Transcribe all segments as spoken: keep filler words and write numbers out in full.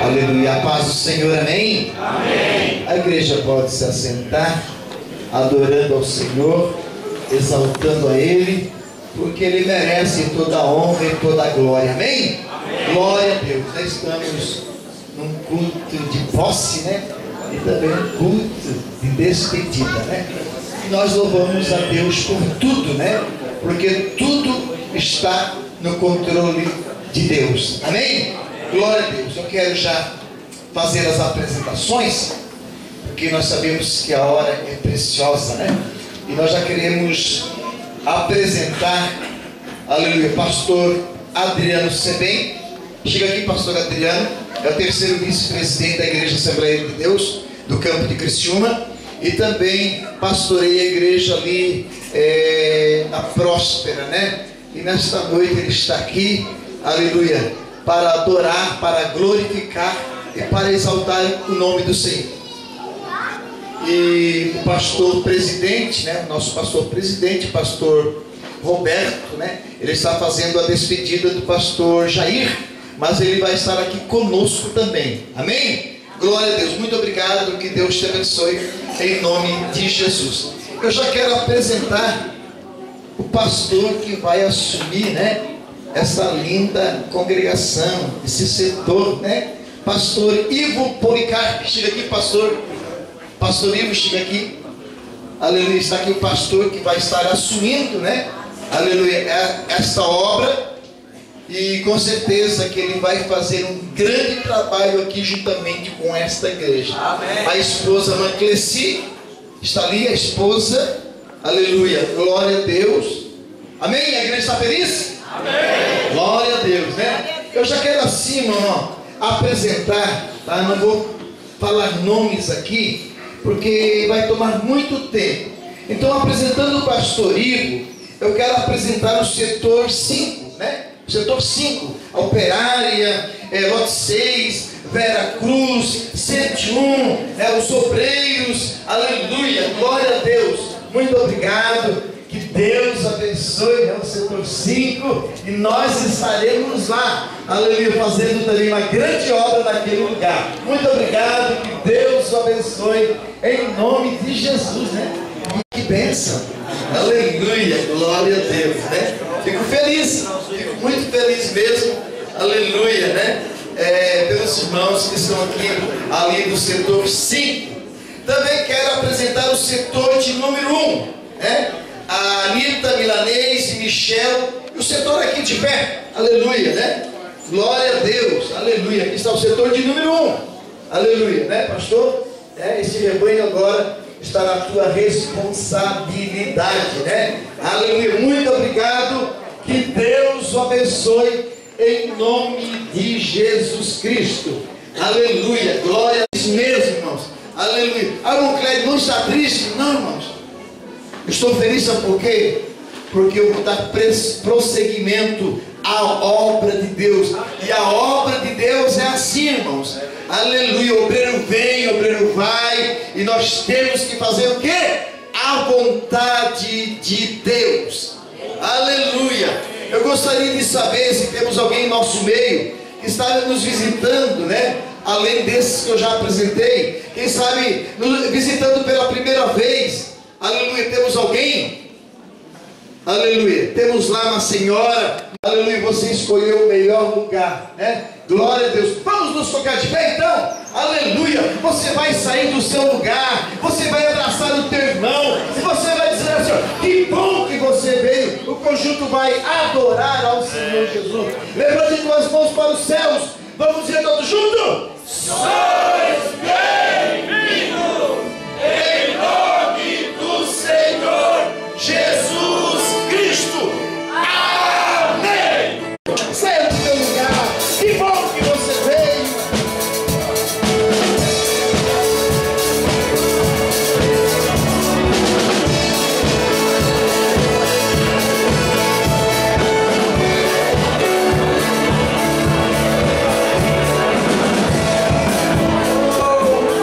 Aleluia. A paz do Senhor, amém? Amém. A igreja pode se assentar, adorando ao Senhor, exaltando a Ele, porque Ele merece toda a honra e toda a glória, amém? Amém. Glória a Deus. Nós estamos num culto de posse, né? E também um culto de despedida, né? E nós louvamos a Deus por tudo, né? Porque tudo está no controle de Deus, amém? Glória a Deus. Eu quero já fazer as apresentações, porque nós sabemos que a hora é preciosa, né? E nós já queremos apresentar, aleluia, pastor Adriano Sebem. Chega aqui, pastor Adriano, é o terceiro vice-presidente da Igreja Assembleia de Deus do campo de Criciúma, e também pastoreia a igreja ali é, na Próspera, né? E nesta noite ele está aqui, aleluia, para adorar, para glorificar e para exaltar o nome do Senhor. E o pastor presidente, né, o nosso pastor presidente, pastor Roberto, né, ele está fazendo a despedida do pastor Jair, mas ele vai estar aqui conosco também, amém? Glória a Deus, muito obrigado, que Deus te abençoe em nome de Jesus. Eu já quero apresentar o pastor que vai assumir, né, essa linda congregação, esse setor, né? Pastor Ivo Policarpo. Chega aqui, pastor. Pastor Ivo, chega aqui. Aleluia. Está aqui o pastor que vai estar assumindo, né? Aleluia. Esta obra. E com certeza que ele vai fazer um grande trabalho aqui juntamente com esta igreja. Amém. A esposa Mancleci está ali, a esposa. Aleluia. Glória a Deus. Amém? A igreja está feliz? Amém. Glória a Deus, né? Eu já quero assim, irmão, apresentar, tá? Não vou falar nomes aqui, porque vai tomar muito tempo. Então, apresentando o pastor Ivo, eu quero apresentar o setor cinco, né? O setor cinco, a Operária, é, Lote seis, Vera Cruz, cento e um, é, os obreiros, aleluia, glória a Deus. Muito obrigado. Que Deus abençoe, né, o setor cinco, e nós estaremos lá, aleluia, fazendo também uma grande obra naquele lugar. Muito obrigado, que Deus o abençoe em nome de Jesus, né? Que bênção, aleluia, glória a Deus, né? Fico feliz, fico muito feliz mesmo, aleluia, né? É, pelos irmãos que estão aqui, ali do setor cinco. Também quero apresentar o setor de número um, né? A Anitta, Milanês e Michel, e o setor aqui de pé, aleluia, né? Glória a Deus, aleluia. Aqui está o setor de número um, aleluia, né, pastor? É, esse rebanho agora está na tua responsabilidade, né? Aleluia, muito obrigado, que Deus o abençoe em nome de Jesus Cristo, aleluia, glória a Deus mesmo, irmãos, aleluia. Ah, irmão Cléber, não está triste? Não, irmãos. Estou feliz, sabe por quê? Porque eu vou dar prosseguimento à obra de Deus. E a obra de Deus é assim, irmãos. Aleluia. O obreiro vem, o obreiro vai. E nós temos que fazer o quê? A vontade de Deus. Aleluia. Eu gostaria de saber se temos alguém em nosso meio que está nos visitando, né? Além desses que eu já apresentei. Quem sabe nos visitando pela primeira vez. Aleluia, temos alguém? Aleluia, temos lá uma senhora. Aleluia, você escolheu o melhor lugar, né? Glória a Deus. Vamos nos tocar de pé então? Aleluia, você vai sair do seu lugar, você vai abraçar o teu irmão, e você vai dizer assim: que bom que você veio. O conjunto vai adorar ao Senhor Jesus. Levante tuas mãos para os céus. Vamos dizer todos juntos: sois bem-vindos em nome do Senhor Jesus Cristo. Amém. Saia do seu lugar. Que bom que você veio. Oh,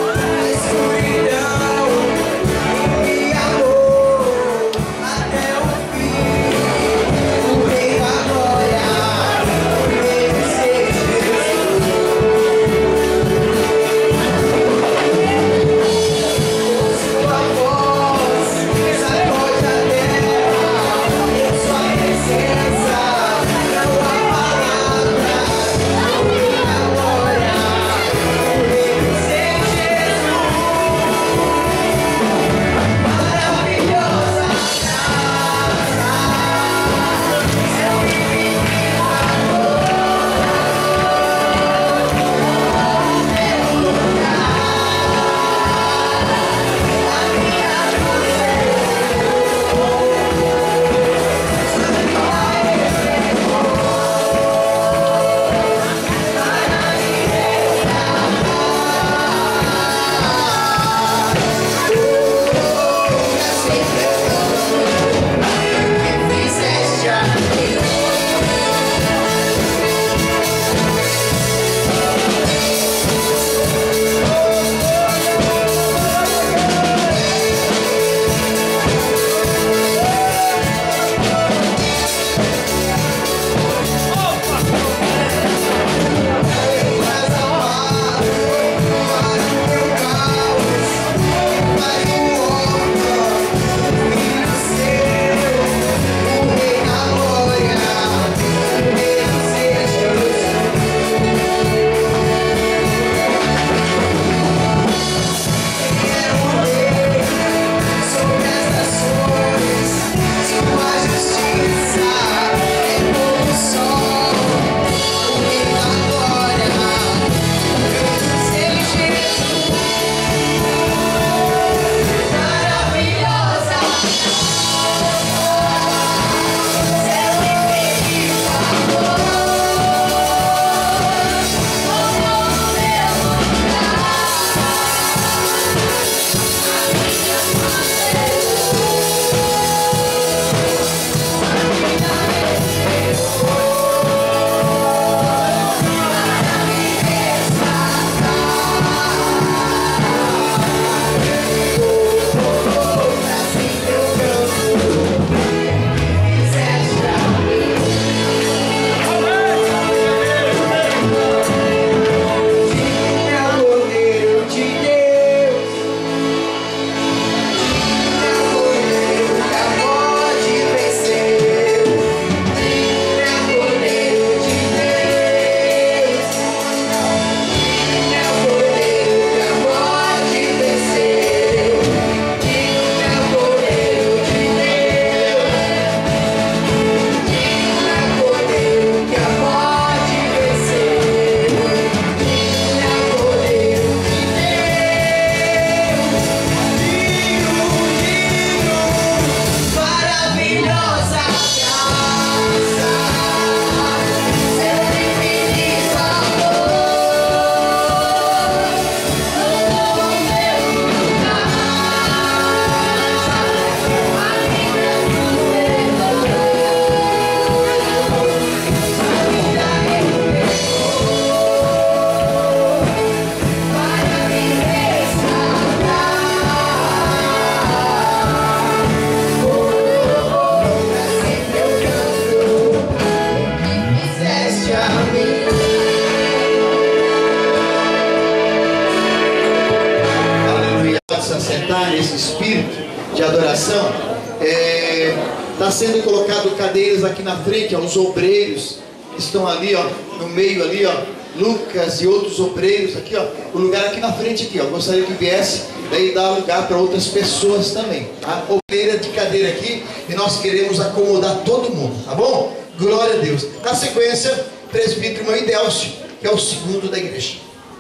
Aleluia. Se assentar nesse espírito de adoração. Está é, sendo colocado cadeiras aqui na frente, ó, os obreiros que estão ali, ó, no meio ali, ó, Lucas e outros obreiros aqui, ó, o lugar aqui na frente aqui, ó, gostaria que viesse, daí dar lugar para outras pessoas também, tá? Obreira de cadeira aqui, e nós queremos acomodar todo mundo, tá bom? Glória a Deus. Na sequência, presbítero irmão Idelcio, que é o segundo da igreja.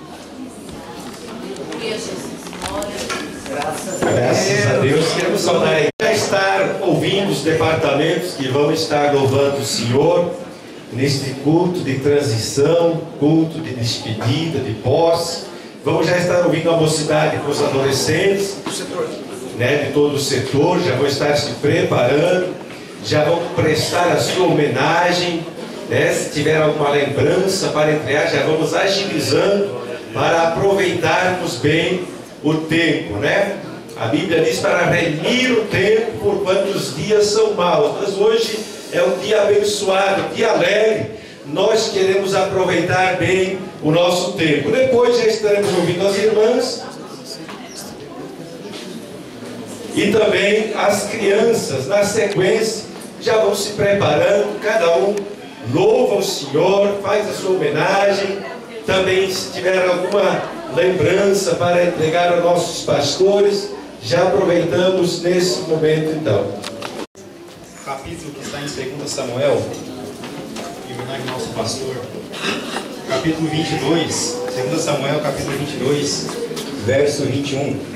Graças a Deus. Graças a Deus. Queremos saudar aí. Já estar ouvindo os departamentos que vão estar louvando o Senhor neste culto de transição, culto de despedida, de posse. Vamos já estar ouvindo a mocidade com os adolescentes, né, de todo o setor, já vão estar se preparando, já vão prestar a sua homenagem, né, se tiver alguma lembrança para entregar, já vamos agilizando para aproveitarmos bem o tempo, né? A Bíblia diz para remir o tempo por quantos dias são maus, mas hoje é um dia abençoado, um dia alegre. Nós queremos aproveitar bem o nosso tempo. Depois já estaremos ouvindo as irmãs e também as crianças. Na sequência já vão se preparando, cada um louva o Senhor, faz a sua homenagem. Também, se tiver alguma lembrança para entregar aos nossos pastores, já aproveitamos nesse momento então. O capítulo que está em segundo Samuel, em homenagem ao nosso pastor, capítulo vinte e dois, segundo Samuel, capítulo vinte e dois, verso vinte e um.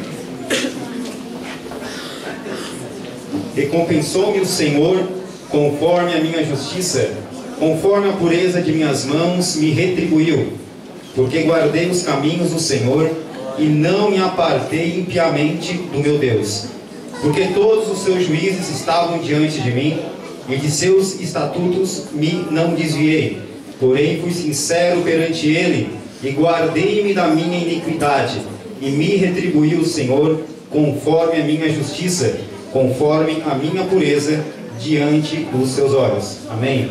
Recompensou-me o Senhor conforme a minha justiça, conforme a pureza de minhas mãos me retribuiu, porque guardei os caminhos do Senhor e não me apartei impiamente do meu Deus. Porque todos os seus juízes estavam diante de mim, e de seus estatutos me não desviei. Porém fui sincero perante ele, e guardei-me da minha iniquidade, e me retribuiu o Senhor conforme a minha justiça, conforme a minha pureza diante dos seus olhos. Amém.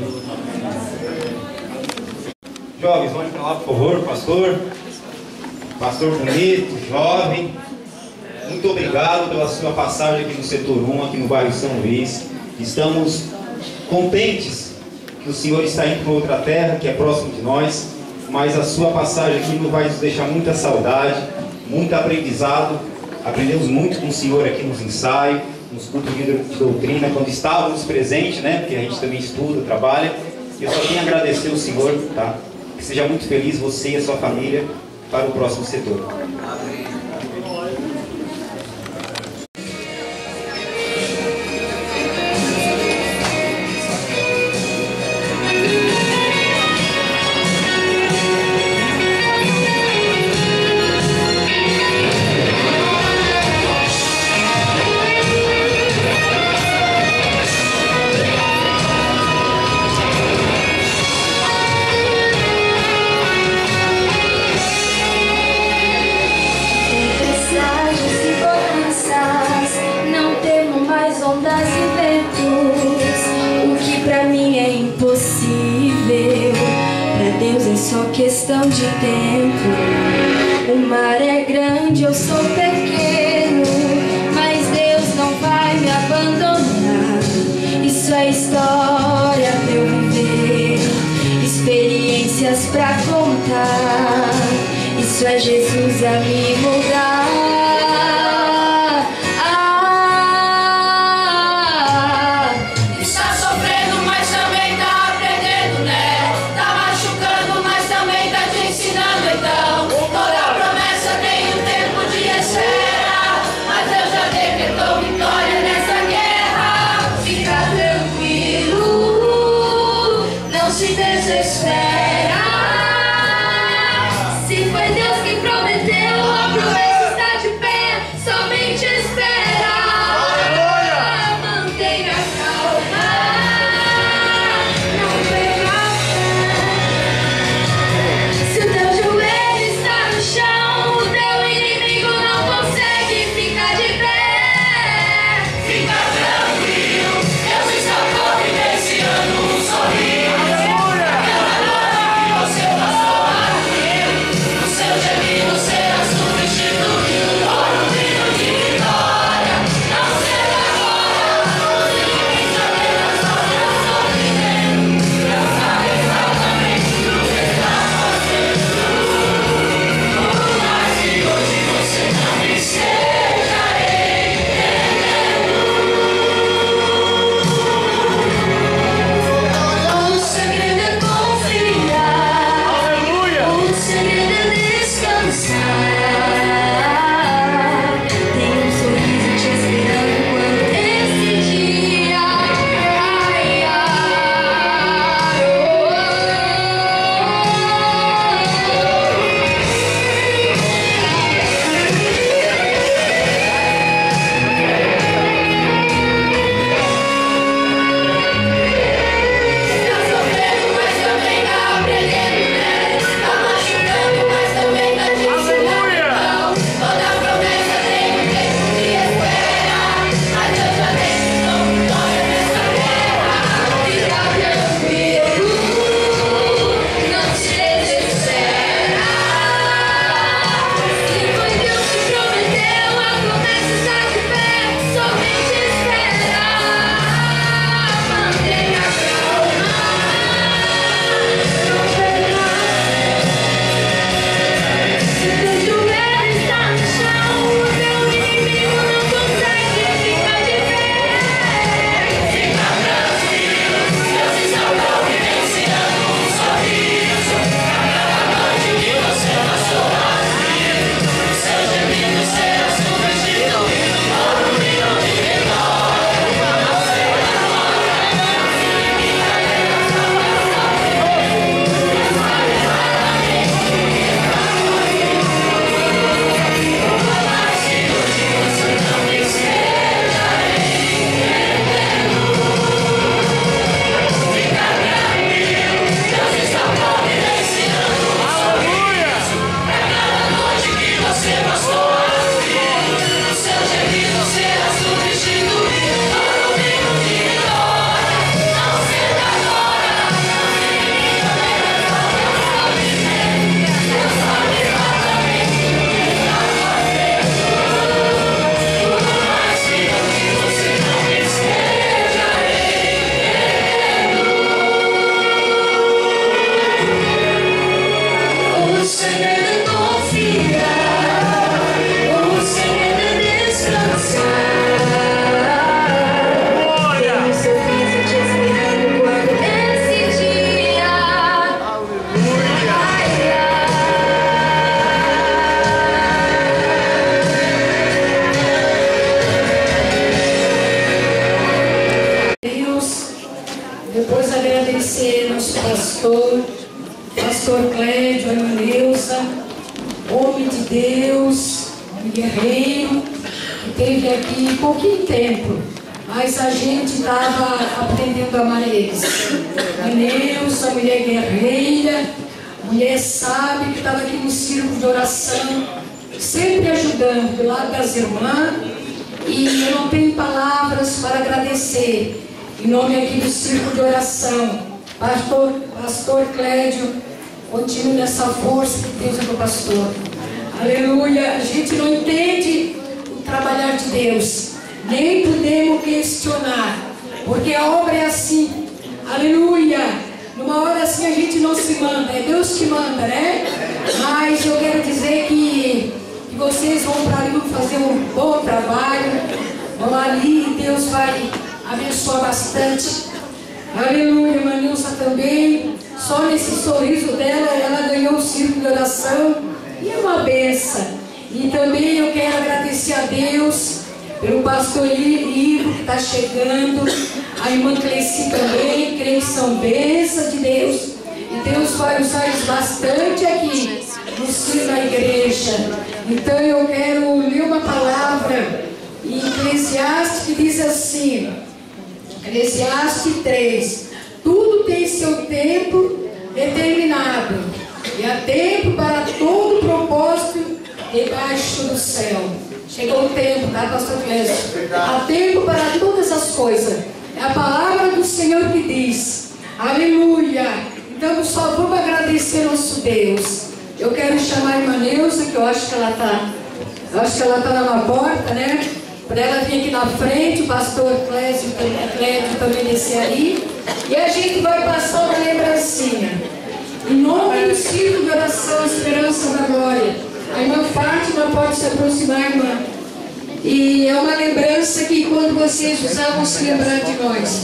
Jovens, vamos para lá, por favor, pastor. Pastor bonito, jovem. Muito obrigado pela sua passagem aqui no setor um, aqui no bairro São Luís. Estamos contentes que o Senhor está indo para outra terra, que é próximo de nós, mas a sua passagem aqui nos vai nos deixar muita saudade, muito aprendizado. Aprendemos muito com o Senhor aqui nos ensaios, nos cultos de doutrina, quando estávamos presentes, né? Porque a gente também estuda, trabalha. E eu só tenho a agradecer ao Senhor, tá? Que seja muito feliz você e a sua família para o próximo setor. Amém. Questão de tempo, o mar é grande, eu sou pequeno, mas Deus não vai me abandonar. Isso é história pra eu viver, experiências pra contar. Isso é Jesus a me mudar. Aleluia! Depois agradecer nosso pastor, pastor Clédio, a irmã Neuza, homem de Deus, um guerreiro, que esteve aqui pouquinho tempo, mas a gente estava aprendendo a amar eles. A Neuza, mulher guerreira, mulher sábia, que estava aqui no círculo de oração, sempre ajudando do lado das irmãs, e eu não tenho palavras para agradecer. Em nome aqui do círculo de oração, pastor, pastor Clédio, continue nessa força que Deus é do pastor. Aleluia. A gente não entende o trabalhar de Deus, nem podemos questionar, porque a obra é assim. Aleluia. Numa hora assim a gente não se manda, é Deus que manda, né? Mas eu quero dizer que, que vocês vão para ali, vão fazer um bom trabalho, vão ali e Deus vai abençoa bastante. Aleluia. Irmã Nilza também, só nesse sorriso dela, ela ganhou o círculo de oração, e é uma benção. E também eu quero agradecer a Deus pelo pastor Ivo, que está chegando, a irmã Cleci também, creio que são bênçãos de Deus, e Deus vai usar eles bastante aqui no sino da igreja. Então eu quero ler uma palavra em Eclesiastes que diz assim, Eclesiastes três, tudo tem seu tempo determinado, e há tempo para todo propósito debaixo do céu. Chegou o tempo, tá, pastor Clésio? Há tempo para todas as coisas. É a palavra do Senhor que diz. Aleluia. Então só vamos agradecer nosso Deus. Eu quero chamar a irmã Neuza, que eu acho que ela está, eu acho que ela está lá na porta, né? Para ela vir aqui na frente, o pastor Clésio, Clésio também descer ali. E a gente vai passar uma lembrancinha. Em nome do círculo de oração, esperança da glória. A irmã Fátima pode se aproximar, irmã. E é uma lembrança que quando vocês usavam se lembrar de nós.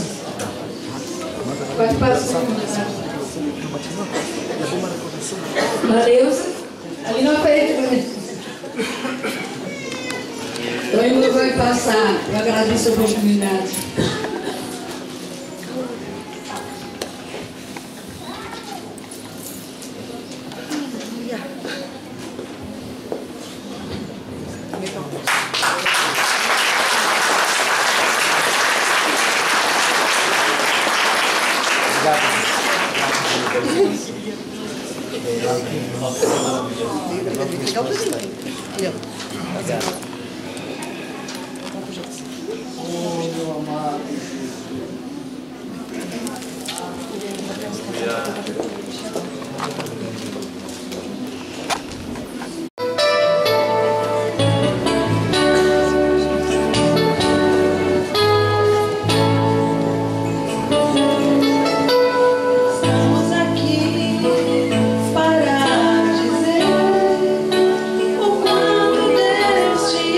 Pode passar. Mareuza, ali na frente. Então a irmã vai passar. Eu agradeço a oportunidade. Para dizer o quanto Deus te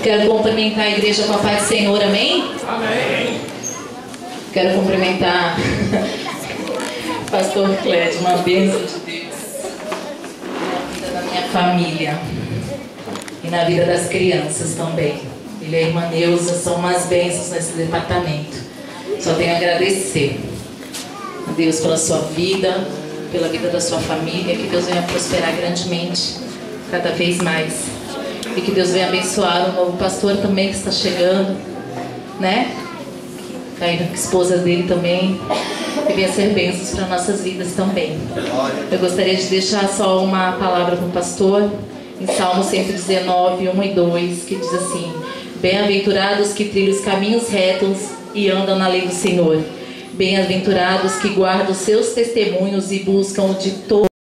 Quero cumprimentar a igreja com a paz do Senhor, amém? Amém. Quero cumprimentar o pastor Clédio, uma bênção de Deus na vida da minha família e na vida das crianças também. Ele e a irmã Neuza são umas bênçãos nesse departamento. Só tenho a agradecer a Deus pela sua vida, pela vida da sua família, que Deus venha prosperar grandemente, cada vez mais. E que Deus venha abençoar o novo pastor também que está chegando, né? A esposa dele também, que venha ser bênçãos para nossas vidas também. Eu gostaria de deixar só uma palavra para o pastor, em Salmo cento e dezenove, um e dois, que diz assim: bem-aventurados que trilham os caminhos retos e andam na lei do Senhor. Bem-aventurados que guardam os seus testemunhos e buscam o de todo